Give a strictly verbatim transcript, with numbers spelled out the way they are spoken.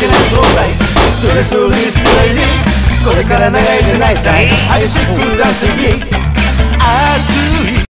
けない将来ドレスリストライディこれから長いでないたい激しくダンスに熱い